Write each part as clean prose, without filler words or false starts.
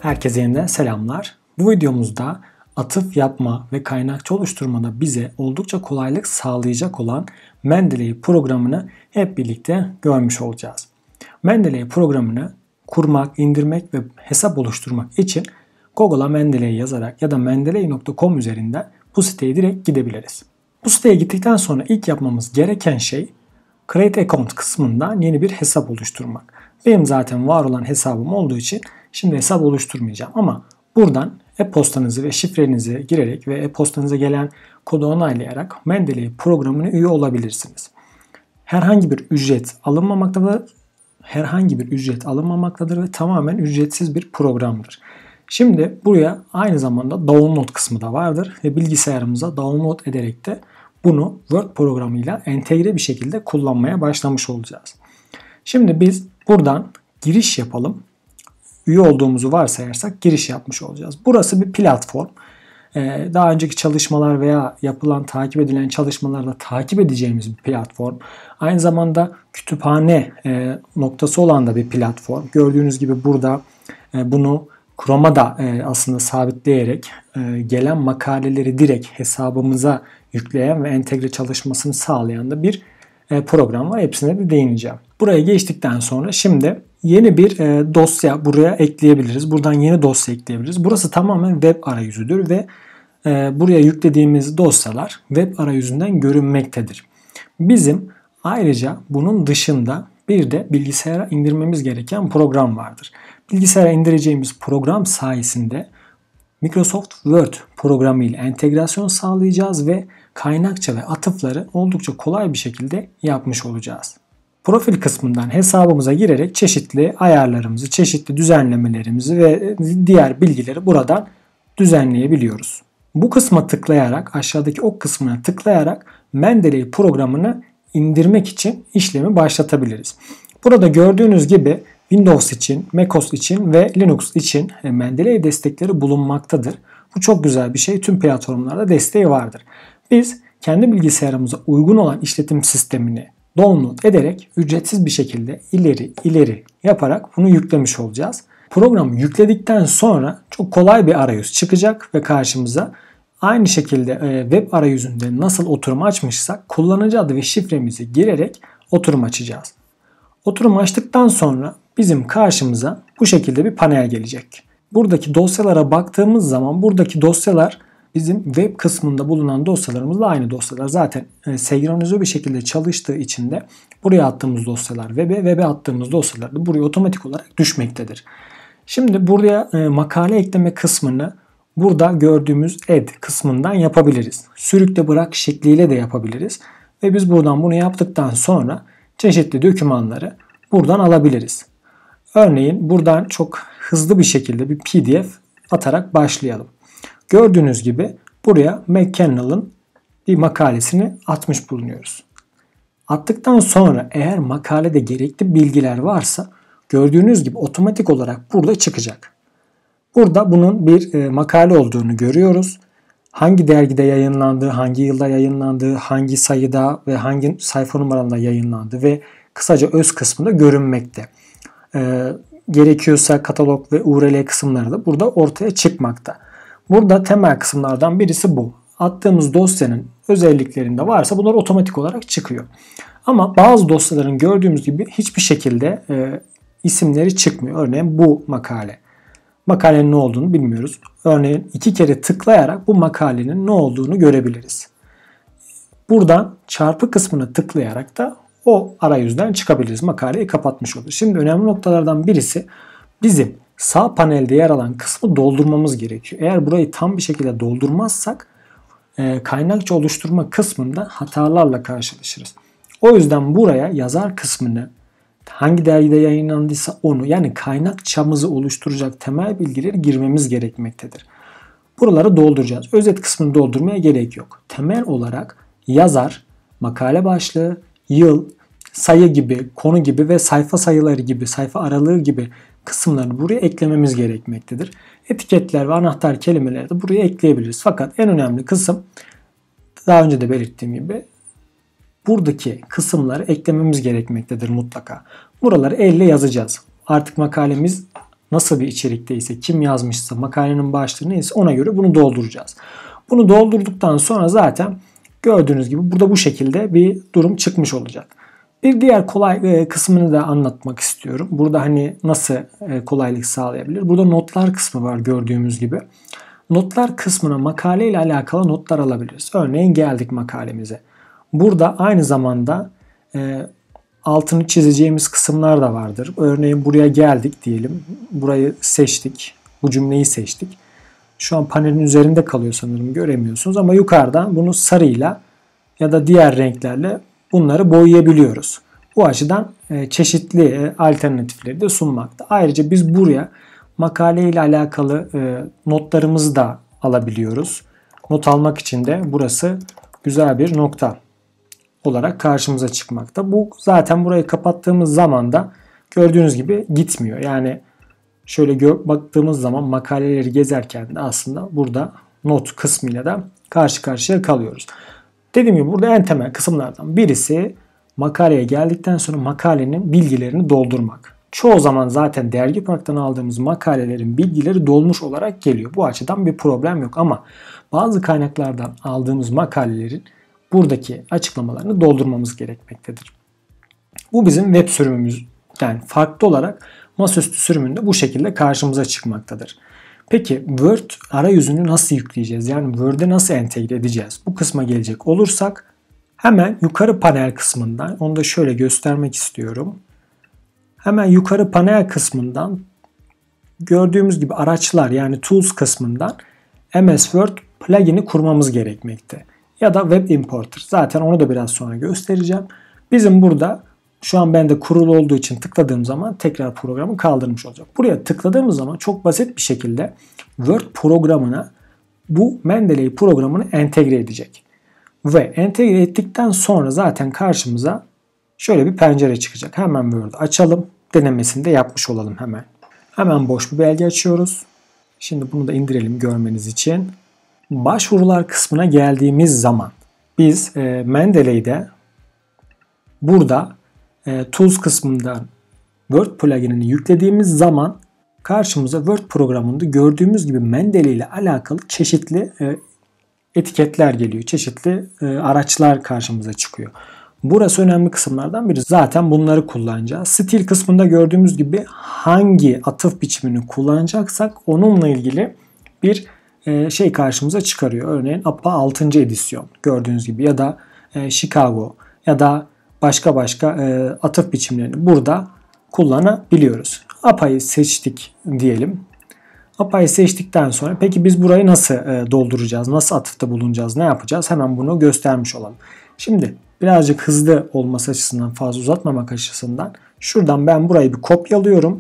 Herkese yeniden selamlar. Bu videomuzda atıf yapma ve kaynakça oluşturmada bize oldukça kolaylık sağlayacak olan Mendeley programını hep birlikte görmüş olacağız. Mendeley programını kurmak, indirmek ve hesap oluşturmak için Google'a Mendeley yazarak ya da mendeley.com üzerinden bu siteye direkt gidebiliriz. Bu siteye gittikten sonra ilk yapmamız gereken şey Create Account kısmından yeni bir hesap oluşturmak. Benim zaten var olan hesabım olduğu için şimdi hesap oluşturmayacağım ama buradan e-postanızı ve şifrenizi girerek ve e-postanıza gelen kodu onaylayarak Mendeley programına üye olabilirsiniz. Herhangi bir ücret alınmamaktadır ve tamamen ücretsiz bir programdır. Şimdi buraya aynı zamanda download kısmı da vardır ve bilgisayarımıza download ederek de bunu Word programıyla entegre bir şekilde kullanmaya başlamış olacağız. Şimdi biz buradan giriş yapalım. Üye olduğumuzu varsayarsak giriş yapmış olacağız. Burası bir platform. Daha önceki çalışmalar veya takip edilen çalışmalarda takip edeceğimiz bir platform. Aynı zamanda kütüphane noktası olan da bir platform. Gördüğünüz gibi burada bunu Chrome'a da aslında sabitleyerek gelen makaleleri direkt hesabımıza yükleyen ve entegre çalışmasını sağlayan da bir program var. Hepsine de değineceğim. Buraya geçtikten sonra şimdi yeni bir dosya buraya ekleyebiliriz. Buradan yeni dosya ekleyebiliriz. Burası tamamen web arayüzüdür ve buraya yüklediğimiz dosyalar web arayüzünden görünmektedir. Bizim ayrıca bunun dışında bir de bilgisayara indirmemiz gereken program vardır. Bilgisayara indireceğimiz program sayesinde Microsoft Word programı ile entegrasyon sağlayacağız ve kaynakça ve atıfları oldukça kolay bir şekilde yapmış olacağız. Profil kısmından hesabımıza girerek çeşitli ayarlarımızı, çeşitli düzenlemelerimizi ve diğer bilgileri buradan düzenleyebiliyoruz. Bu kısma tıklayarak, aşağıdaki ok kısmına tıklayarak Mendeley programını indirmek için işlemi başlatabiliriz. Burada gördüğünüz gibi Windows için, macOS için ve Linux için Mendeley destekleri bulunmaktadır. Bu çok güzel bir şey. Tüm platformlarda desteği vardır. Biz kendi bilgisayarımıza uygun olan işletim sistemini download ederek ücretsiz bir şekilde ileri yaparak bunu yüklemiş olacağız. Programı yükledikten sonra çok kolay bir arayüz çıkacak ve karşımıza aynı şekilde web arayüzünde nasıl oturum açmışsak kullanıcı adı ve şifremizi girerek oturum açacağız. Oturum açtıktan sonra bizim karşımıza bu şekilde bir panel gelecek. Buradaki dosyalara baktığımız zaman buradaki dosyalar bizim web kısmında bulunan dosyalarımızla aynı dosyalar. Zaten senkronize bir şekilde çalıştığı için de buraya attığımız dosyalar web'e attığımız dosyalar da buraya otomatik olarak düşmektedir. Şimdi buraya makale ekleme kısmını burada gördüğümüz add kısmından yapabiliriz. Sürükle bırak şekliyle de yapabiliriz. Ve biz buradan bunu yaptıktan sonra çeşitli dokümanları buradan alabiliriz. Örneğin buradan çok hızlı bir şekilde bir PDF atarak başlayalım. Gördüğünüz gibi buraya McCannell'ın bir makalesini atmış bulunuyoruz. Attıktan sonra eğer makalede gerekli bilgiler varsa gördüğünüz gibi otomatik olarak burada çıkacak. Burada bunun bir makale olduğunu görüyoruz. Hangi dergide yayınlandığı, hangi yılda yayınlandığı, hangi sayıda ve hangi sayfa numarasında yayınlandığı ve kısaca öz kısmında görünmekte. Gerekiyorsa katalog ve URL kısımları da burada ortaya çıkmakta. Burada temel kısımlardan birisi bu. Attığımız dosyanın özelliklerinde varsa bunlar otomatik olarak çıkıyor. Ama bazı dosyaların gördüğümüz gibi hiçbir şekilde isimleri çıkmıyor. Örneğin bu makale. Makalenin ne olduğunu bilmiyoruz. Örneğin 2 kere tıklayarak bu makalenin ne olduğunu görebiliriz. Buradan çarpı kısmına tıklayarak da o arayüzden çıkabiliriz. Makaleyi kapatmış olur. Şimdi önemli noktalardan birisi bizim sağ panelde yer alan kısmı doldurmamız gerekiyor. Eğer burayı tam bir şekilde doldurmazsak kaynakça oluşturma kısmında hatalarla karşılaşırız. O yüzden buraya yazar kısmını hangi dergide yayınlandıysa onu yani kaynakçamızı oluşturacak temel bilgileri girmemiz gerekmektedir. Buraları dolduracağız. Özet kısmını doldurmaya gerek yok. Temel olarak yazar, makale başlığı, yıl, sayı gibi, konu gibi ve sayfa sayıları gibi, sayfa aralığı gibi kısımlarını buraya eklememiz gerekmektedir. Etiketler ve anahtar kelimeleri de buraya ekleyebiliriz. Fakat en önemli kısım daha önce de belirttiğim gibi buradaki kısımları eklememiz gerekmektedir mutlaka. Buraları elle yazacağız. Artık makalemiz nasıl bir içerikteyse, kim yazmışsa, makalenin başlığı neyse ona göre bunu dolduracağız. Bunu doldurduktan sonra zaten gördüğünüz gibi burada bu şekilde bir durum çıkmış olacak. Bir diğer kolay kısmını da anlatmak istiyorum. Burada hani nasıl kolaylık sağlayabilir? Burada notlar kısmı var gördüğümüz gibi. Notlar kısmına makale ile alakalı notlar alabiliriz. Örneğin geldik makalemize. Burada aynı zamanda altını çizeceğimiz kısımlar da vardır. Örneğin buraya geldik diyelim. Burayı seçtik. Bu cümleyi seçtik. Şu an panelin üzerinde kalıyor sanırım, göremiyorsunuz ama yukarıdan bunu sarıyla ya da diğer renklerle bunları boyayabiliyoruz. Bu açıdan çeşitli alternatifleri de sunmakta. Ayrıca biz buraya makale ile alakalı notlarımızı da alabiliyoruz. Not almak için de burası güzel bir nokta olarak karşımıza çıkmakta. Bu zaten burayı kapattığımız zaman da gördüğünüz gibi gitmiyor. Yani şöyle baktığımız zaman makaleleri gezerken de aslında burada not kısmıyla da karşı karşıya kalıyoruz. Dediğim gibi burada en temel kısımlardan birisi makaleye geldikten sonra makalenin bilgilerini doldurmak. Çoğu zaman zaten Dergi Park'tan aldığımız makalelerin bilgileri dolmuş olarak geliyor. Bu açıdan bir problem yok ama bazı kaynaklardan aldığımız makalelerin buradaki açıklamalarını doldurmamız gerekmektedir. Bu bizim web sürümümüzden farklı olarak masaüstü sürümünde bu şekilde karşımıza çıkmaktadır. Peki Word arayüzünü nasıl yükleyeceğiz? Yani Word'e nasıl entegre edeceğiz? Bu kısma gelecek olursak hemen yukarı panel kısmından, onu da şöyle göstermek istiyorum. Hemen yukarı panel kısmından gördüğümüz gibi araçlar yani Tools kısmından MS Word plugin'i kurmamız gerekmekte. Ya da Web Importer. Zaten onu da biraz sonra göstereceğim. Bizim burada şu an bende kurulu olduğu için tıkladığım zaman tekrar programı kaldırmış olacak. Buraya tıkladığımız zaman çok basit bir şekilde Word programına bu Mendeley programını entegre edecek. Ve entegre ettikten sonra zaten karşımıza şöyle bir pencere çıkacak. Hemen Word'u açalım. Denemesini de yapmış olalım hemen. Hemen boş bir belge açıyoruz. Şimdi bunu da indirelim görmeniz için. Başvurular kısmına geldiğimiz zaman biz Mendeley'de burada Tools kısmından Word pluginini yüklediğimiz zaman karşımıza Word programında gördüğümüz gibi Mendeley ile alakalı çeşitli etiketler geliyor. Çeşitli araçlar karşımıza çıkıyor. Burası önemli kısımlardan biri. Zaten bunları kullanacağız. Stil kısmında gördüğümüz gibi hangi atıf biçimini kullanacaksak onunla ilgili bir şey karşımıza çıkarıyor. Örneğin APA 6. edisyon gördüğünüz gibi ya da Chicago ya da başka atıf biçimlerini burada kullanabiliyoruz. APA'yı seçtik diyelim. APA'yı seçtikten sonra peki biz burayı nasıl dolduracağız? Nasıl atıfta bulunacağız? Ne yapacağız? Hemen bunu göstermiş olalım. Şimdi birazcık hızlı olması açısından, fazla uzatmamak açısından şuradan ben burayı bir kopyalıyorum.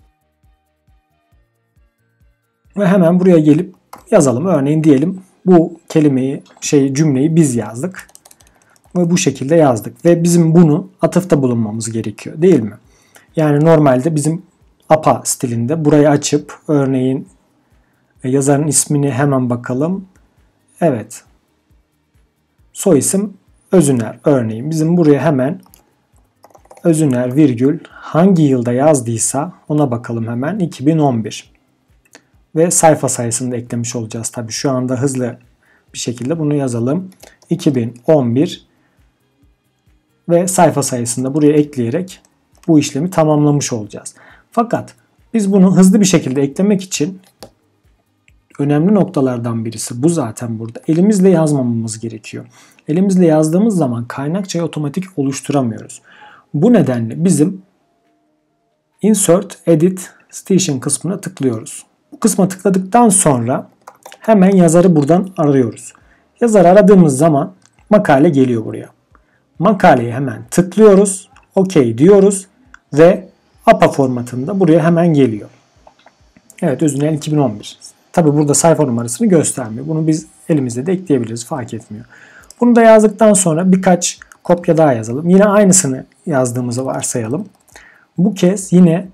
Ve hemen buraya gelip yazalım. Örneğin diyelim bu cümleyi biz yazdık. Ve bu şekilde yazdık. Ve bizim bunu atıfta bulunmamız gerekiyor değil mi? Yani normalde bizim APA stilinde burayı açıp örneğin yazarın ismini hemen bakalım. Evet. Soyisim Özüner örneğin. Bizim buraya hemen Özüner virgül hangi yılda yazdıysa ona bakalım hemen 2011. Ve sayfa sayısını da eklemiş olacağız. Tabii şu anda hızlı bir şekilde bunu yazalım. 2011 ve sayfa sayısını da buraya ekleyerek bu işlemi tamamlamış olacağız. Fakat biz bunu hızlı bir şekilde eklemek için önemli noktalardan birisi bu zaten burada. Elimizle yazmamamız gerekiyor. Elimizle yazdığımız zaman kaynakçayı otomatik oluşturamıyoruz. Bu nedenle bizim Insert, Edit, Station kısmına tıklıyoruz. Bu kısma tıkladıktan sonra hemen yazarı buradan arıyoruz. Yazarı aradığımız zaman makale geliyor buraya. Makaleyi hemen tıklıyoruz. OK diyoruz ve APA formatında buraya hemen geliyor. Evet, Özüner 2011. Tabi burada sayfa numarasını göstermiyor. Bunu biz elimizde de ekleyebiliriz. Fark etmiyor. Bunu da yazdıktan sonra birkaç kopya daha yazalım. Yine aynısını yazdığımızı varsayalım. Bu kez yine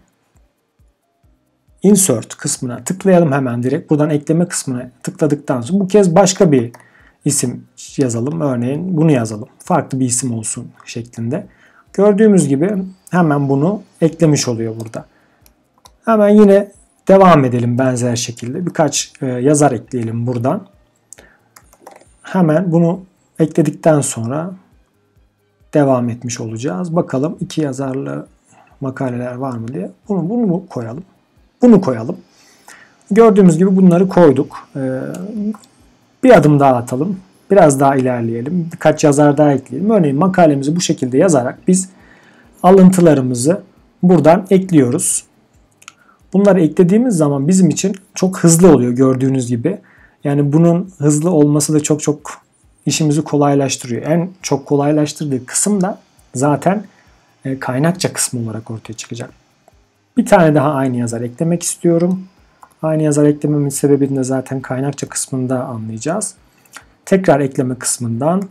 Insert kısmına tıklayalım hemen direkt. Buradan ekleme kısmına tıkladıktan sonra bu kez başka bir isim yazalım. Örneğin bunu yazalım. Farklı bir isim olsun şeklinde. Gördüğümüz gibi hemen bunu eklemiş oluyor burada. Hemen yine devam edelim benzer şekilde. Birkaç yazar ekleyelim buradan. Hemen bunu ekledikten sonra devam etmiş olacağız. Bakalım 2 yazarlı makaleler var mı diye. Bunu mu koyalım? Bunu koyalım. Gördüğümüz gibi bunları koyduk. Bir adım daha atalım. Biraz daha ilerleyelim. Birkaç yazar daha ekleyelim. Örneğin makalemizi bu şekilde yazarak biz alıntılarımızı buradan ekliyoruz. Bunları eklediğimiz zaman bizim için çok hızlı oluyor gördüğünüz gibi. Yani bunun hızlı olması da çok işimizi kolaylaştırıyor. En çok kolaylaştırdığı kısım da zaten kaynakça kısmı olarak ortaya çıkacak. Bir tane daha aynı yazar eklemek istiyorum. Aynı yazar eklememin sebebini de zaten kaynakça kısmında anlayacağız. Tekrar ekleme kısmından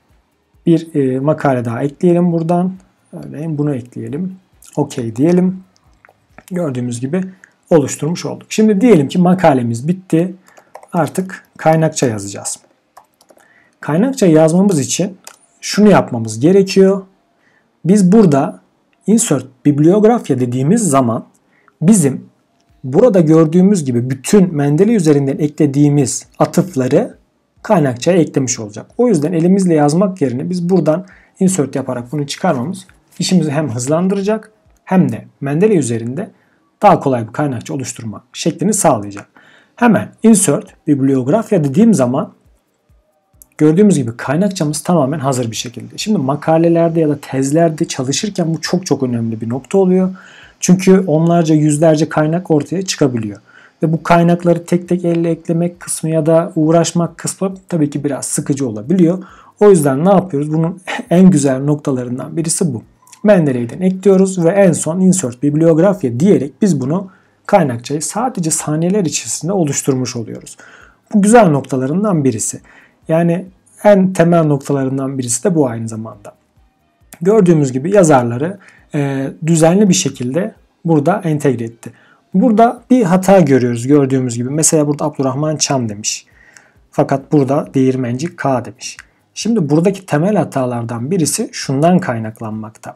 bir makale daha ekleyelim buradan. Örneğin bunu ekleyelim. OK diyelim. Gördüğümüz gibi oluşturmuş olduk. Şimdi diyelim ki makalemiz bitti. Artık kaynakça yazacağız. Kaynakça yazmamız için şunu yapmamız gerekiyor. Biz burada insert bibliografya dediğimiz zaman bizim burada gördüğümüz gibi bütün Mendeley üzerinden eklediğimiz atıfları kaynakçaya eklemiş olacak. O yüzden elimizle yazmak yerine biz buradan insert yaparak bunu çıkarmamız işimizi hem hızlandıracak hem de Mendeley üzerinde daha kolay bir kaynakça oluşturma şeklini sağlayacak. Hemen insert bibliografya dediğim zaman gördüğümüz gibi kaynakçamız tamamen hazır bir şekilde. Şimdi makalelerde ya da tezlerde çalışırken bu çok önemli bir nokta oluyor. Çünkü onlarca yüzlerce kaynak ortaya çıkabiliyor. Ve bu kaynakları tek tek elle eklemek kısmı ya da uğraşmak kısmı tabii ki biraz sıkıcı olabiliyor. O yüzden ne yapıyoruz? Bunun en güzel noktalarından birisi bu. Mendeley'den ekliyoruz ve en son insert bibliografya diyerek biz bunu kaynakçayı sadece saniyeler içerisinde oluşturmuş oluyoruz. Bu güzel noktalarından birisi. Yani en temel noktalarından birisi de bu aynı zamanda. Gördüğümüz gibi yazarları düzenli bir şekilde burada entegre etti. Burada bir hata görüyoruz gördüğümüz gibi. Mesela burada Abdurrahman Çam demiş. Fakat burada Değirmenci K demiş. Şimdi buradaki temel hatalardan birisi şundan kaynaklanmakta.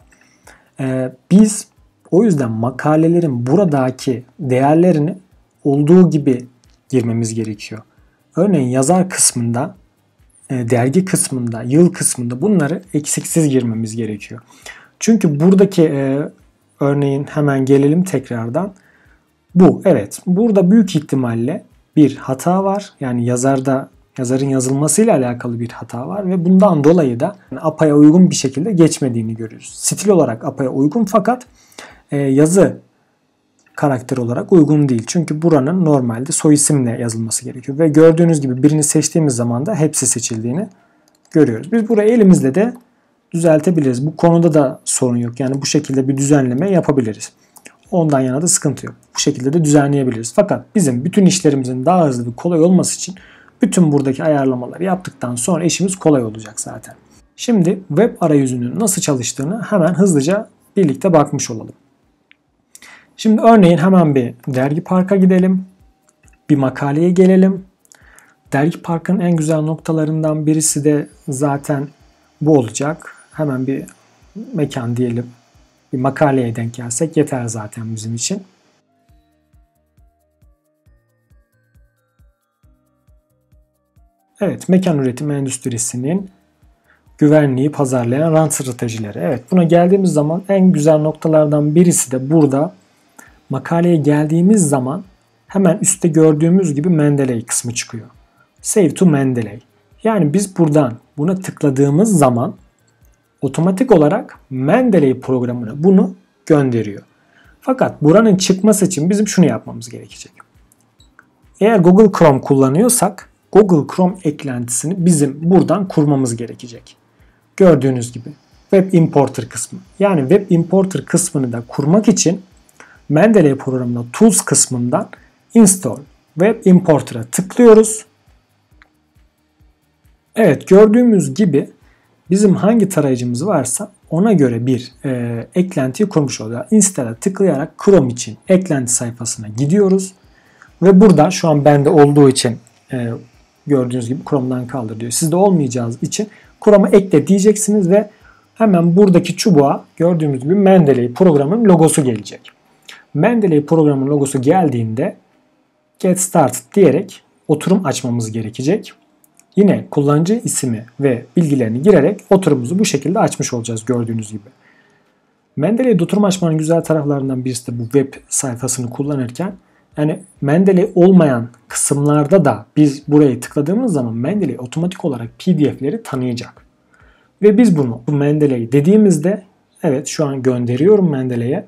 Biz o yüzden makalelerin buradaki değerlerini olduğu gibi girmemiz gerekiyor. Örneğin yazar kısmında, dergi kısmında, yıl kısmında bunları eksiksiz girmemiz gerekiyor. Çünkü buradaki örneğin hemen gelelim tekrardan. Bu evet burada büyük ihtimalle bir hata var. Yani yazarın yazılmasıyla alakalı bir hata var ve bundan dolayı da APA'ya uygun bir şekilde geçmediğini görüyoruz. Stil olarak APA'ya uygun fakat yazı karakter olarak uygun değil. Çünkü buranın normalde soy isimle yazılması gerekiyor. Ve gördüğünüz gibi birini seçtiğimiz zaman da hepsi seçildiğini görüyoruz. Biz burayı elimizle de düzeltebiliriz. Bu konuda da sorun yok. Yani bu şekilde bir düzenleme yapabiliriz. Ondan yana da sıkıntı yok. Bu şekilde de düzenleyebiliriz. Fakat bizim bütün işlerimizin daha hızlı ve kolay olması için bütün buradaki ayarlamaları yaptıktan sonra işimiz kolay olacak zaten. Şimdi web arayüzünün nasıl çalıştığını hemen hızlıca birlikte bakmış olalım. Şimdi örneğin hemen bir Dergi Park'a gidelim. Bir makaleye gelelim. Dergi Park'ın en güzel noktalarından birisi de zaten bu olacak. Hemen bir mekan diyelim. Bir makaleye denk gelsek yeter zaten bizim için. Evet, mekan üretim endüstrisinin güvenliği pazarlayan rant stratejileri. Evet, buna geldiğimiz zaman en güzel noktalardan birisi de burada. Makaleye geldiğimiz zaman hemen üstte gördüğümüz gibi Mendeley kısmı çıkıyor. Save to Mendeley. Yani biz buradan buna tıkladığımız zaman otomatik olarak Mendeley programına bunu gönderiyor. Fakat buranın çıkması için bizim şunu yapmamız gerekecek. Eğer Google Chrome kullanıyorsak Google Chrome eklentisini bizim buradan kurmamız gerekecek. Gördüğünüz gibi Web Importer kısmı. Yani Web Importer kısmını da kurmak için Mendeley programında Tools kısmından Install Web Importer'a tıklıyoruz. Evet, gördüğümüz gibi bizim hangi tarayıcımız varsa ona göre bir eklentiyi kurmuş oluyor. Install'a tıklayarak Chrome için eklenti sayfasına gidiyoruz. Ve burada şu an bende olduğu için gördüğünüz gibi Chrome'dan kaldır diyor. Sizde olmayacağı için Chrome'a ekle diyeceksiniz ve hemen buradaki çubuğa gördüğümüz gibi Mendeley programın logosu gelecek. Mendeley programının logosu geldiğinde Get Started diyerek oturum açmamız gerekecek. Yine kullanıcı ismi ve bilgilerini girerek oturumumuzu bu şekilde açmış olacağız gördüğünüz gibi. Mendeley oturum açmanın güzel taraflarından birisi de bu web sayfasını kullanırken yani Mendeley olmayan kısımlarda da biz burayı tıkladığımız zaman Mendeley otomatik olarak PDF'leri tanıyacak. Ve biz bunu bu Mendeley dediğimizde evet şu an gönderiyorum Mendeley'e.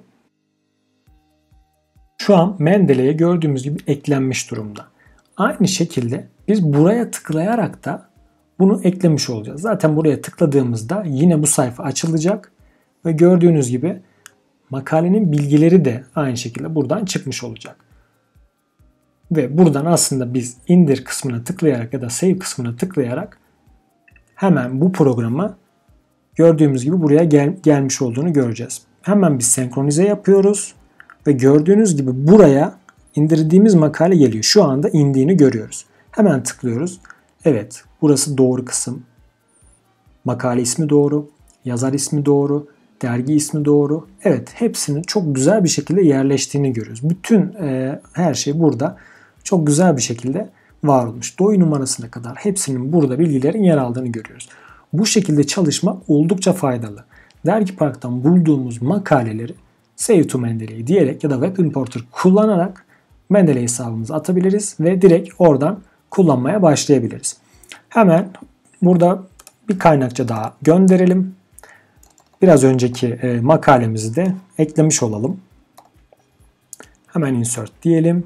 Şu an Mendeley'e gördüğümüz gibi eklenmiş durumda. Aynı şekilde biz buraya tıklayarak da bunu eklemiş olacağız. Zaten buraya tıkladığımızda yine bu sayfa açılacak ve gördüğünüz gibi makalenin bilgileri de aynı şekilde buradan çıkmış olacak. Ve buradan aslında biz indir kısmına tıklayarak ya da save kısmına tıklayarak hemen bu programı gördüğümüz gibi buraya gelmiş olduğunu göreceğiz. Hemen bir senkronize yapıyoruz ve gördüğünüz gibi buraya indirdiğimiz makale geliyor. Şu anda indiğini görüyoruz. Hemen tıklıyoruz. Evet, burası doğru kısım. Makale ismi doğru, yazar ismi doğru, dergi ismi doğru. Evet, hepsinin çok güzel bir şekilde yerleştiğini görüyoruz. Bütün her şey burada çok güzel bir şekilde var olmuş. DOI numarasına kadar hepsinin burada bilgilerin yer aldığını görüyoruz. Bu şekilde çalışmak oldukça faydalı. Dergi Park'tan bulduğumuz makaleleri Save to Mendeley diyerek ya da Web Importer kullanarak Mendeley hesabımıza atabiliriz ve direkt oradan kullanmaya başlayabiliriz. Hemen burada bir kaynakça daha gönderelim. Biraz önceki makalemizi de eklemiş olalım. Hemen insert diyelim.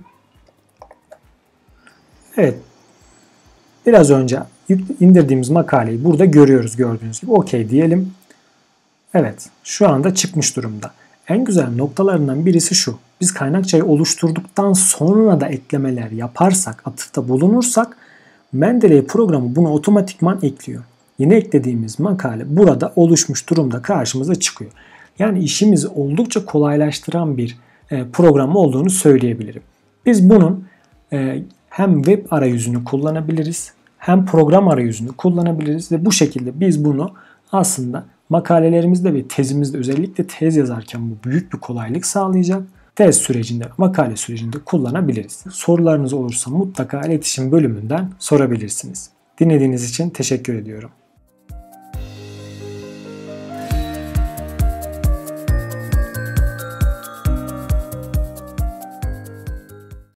Evet. Biraz önce indirdiğimiz makaleyi burada görüyoruz gördüğünüz gibi. OK diyelim. Evet. Şu anda çıkmış durumda. En güzel noktalarından birisi şu. Biz kaynakçayı oluşturduktan sonra da eklemeler yaparsak, atıfta bulunursak Mendeley programı bunu otomatikman ekliyor. Yeni eklediğimiz makale burada oluşmuş durumda karşımıza çıkıyor. Yani işimizi oldukça kolaylaştıran bir program olduğunu söyleyebilirim. Biz bunun hem web arayüzünü kullanabiliriz hem program arayüzünü kullanabiliriz ve bu şekilde biz bunu aslında makalelerimizde ve tezimizde özellikle tez yazarken bu büyük bir kolaylık sağlayacak. Tez sürecinde, makale sürecinde kullanabiliriz. Sorularınız olursa mutlaka iletişim bölümünden sorabilirsiniz. Dinlediğiniz için teşekkür ediyorum.